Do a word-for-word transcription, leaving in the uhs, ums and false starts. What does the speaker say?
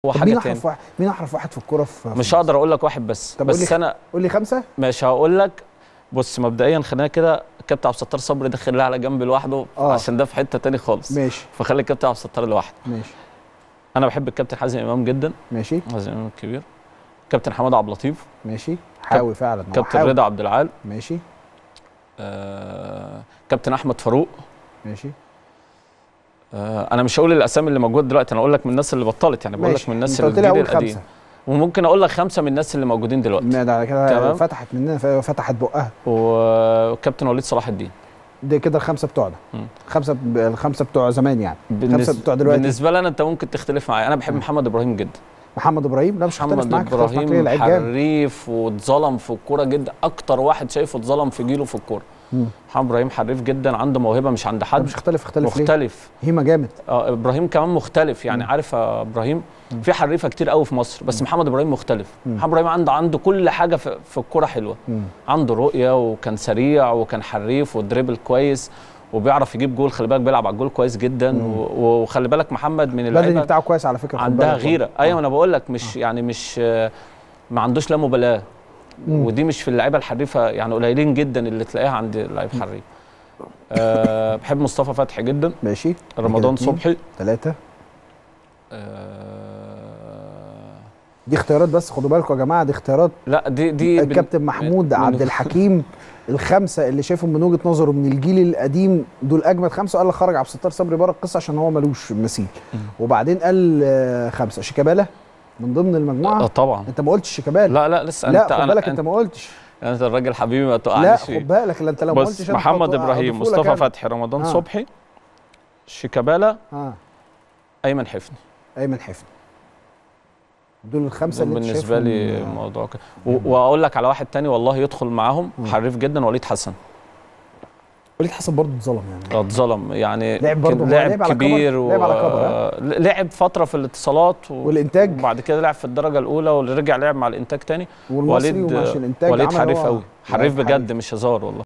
هو حاجه مين تاني. احرف واحد مين احرف واحد في الكوره في مش هقدر اقول لك واحد بس طب بس انا قول لي خمسه. مش هقول لك. بص مبدئيا خلينا كده، الكابتن عبد الستار صبري داخل لها على جنب لوحده آه. عشان ده في حته تاني خالص. ماشي. فخلي الكابتن عبد الستار لوحده. ماشي. انا بحب الكابتن حازم امام جدا. ماشي. حازم امام الكبير. كابتن حماد عبد اللطيف. ماشي. حاوي فعلا. كابتن رضا عبد العال. ماشي. آه... كابتن احمد فاروق. ماشي. آه... انا مش هقول الاسامي اللي موجوده دلوقتي، انا اقول لك من الناس اللي بطلت، يعني بقول لك من الناس اللي الجيل القديم. وممكن اقول لك خمسه من الناس اللي موجودين دلوقتي. ده كده فتحت مننا، فتحت بقها. وكابتن وليد صلاح الدين. ده كده الخمسه بتوعنا. خمسه ب... الخمسه بتوع زمان يعني. بالنسبة خمسه بتوع دلوقتي. بالنسبه لنا انت ممكن تختلف معايا، انا بحب م. محمد ابراهيم جدا. محمد ابراهيم؟ لا مش هختلف معاك. محمد ابراهيم حريف واتظلم في الكوره جدا، اكتر واحد شايفه اتظلم في جيله في الكوره. محمد ابراهيم حريف جدا، عنده موهبه مش عند حد. مش هختلف. اختلف مختلف ليه؟ هيما جامد. اه ابراهيم كمان مختلف يعني. مم. عارف يا ابراهيم مم. في حريفه كتير قوي في مصر، بس مم. محمد ابراهيم مختلف. مم. محمد ابراهيم عنده عنده كل حاجه في, في الكوره حلوه. مم. عنده رؤيه وكان سريع وكان حريف ودريبل كويس وبيعرف يجيب جول. خلي بالك بيلعب على الجول كويس جدا. مم. وخلي بالك محمد من اللعيبه البدني بتاعه كويس على فكره. عندها غيره. ايوه انا بقول لك مش آه. يعني مش ما عندوش لا مبالاه. مم. ودي مش في اللعيبه الحريفه يعني، قليلين جدا اللي تلاقيها عند لعيب حريف. أه بحب مصطفى فتحي جدا. ماشي. رمضان صبحي. ثلاثة. أه دي اختيارات بس، خدوا بالكم يا جماعه، دي اختيارات. لا دي دي الكابتن محمود عبد الحكيم الخمسه اللي شايفهم من وجهه نظره من الجيل القديم دول اجمد خمسه. قال لك خرج عبد الستار صبري بره القصه عشان هو ملوش مثيل. وبعدين قال خمسه. شيكابالا من ضمن المجموعه. اه طبعا. انت ما قلتش شيكابالا. لا لا لسه. لا خد بالك انت ما قلتش. انت الراجل حبيبي ما تقعنيش. لا خد بالك، لا انت لو ما قلتش. محمد ابراهيم، مصطفى فتحي، رمضان آه. صبحي، شيكابالا، اه ايمن حفني. ايمن حفني. دول الخمسه اللي بالنسبه لي موضوع كده. واقول لك على واحد تاني والله يدخل معاهم حريف جدا، وليد حسن. وليد حسن برضه اتظلم يعني. اه اتظلم يعني. لعب برضه لعب كبير و... لعب على كبر. لعب فتره في الاتصالات و... والانتاج، وبعد كده لعب في الدرجه الاولى ورجع لعب مع الانتاج تاني. والمصري وماشي الانتاج. وليد حريف قوي، حريف بجد مش هزار والله.